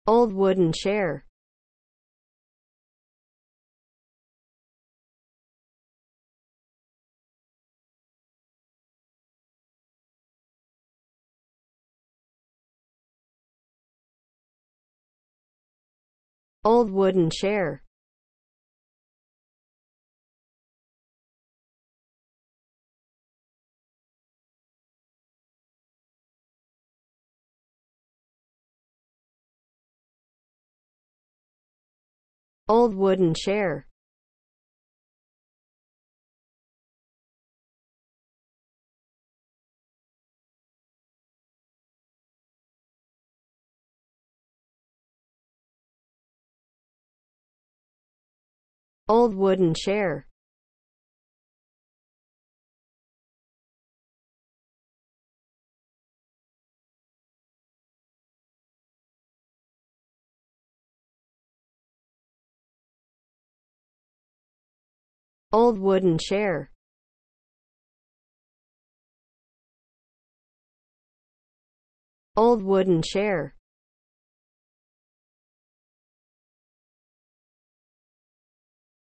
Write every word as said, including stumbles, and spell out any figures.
Old wooden chair. Old wooden chair. Old wooden chair. Old wooden chair. Old wooden chair. Old wooden chair.